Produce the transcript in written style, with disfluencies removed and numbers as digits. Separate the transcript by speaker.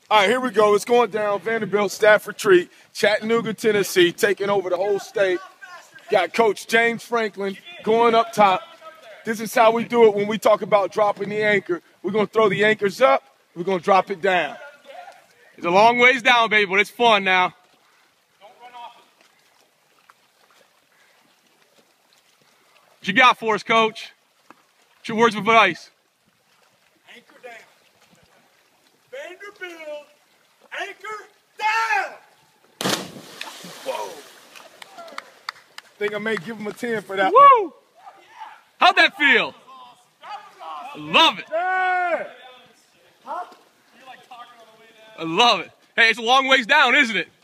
Speaker 1: All right, here we go. It's going down. Vanderbilt staff retreat. Chattanooga, Tennessee, taking over the whole state. Got Coach James Franklin going up top. This is how we do it when we talk about dropping the anchor. We're going to throw the anchors up. We're going to drop it down.
Speaker 2: It's a long ways down, baby, but it's fun now.
Speaker 3: Don't run off it.
Speaker 2: What you got for us, Coach? What's your words of advice?
Speaker 3: Anchor down. Vanderbilt, anchor down.
Speaker 1: Whoa. Think I may give him a 10 for that one.
Speaker 2: Woo! How'd that feel? I love it.
Speaker 1: Yeah.
Speaker 2: I love it. Hey, it's a long ways down, isn't it?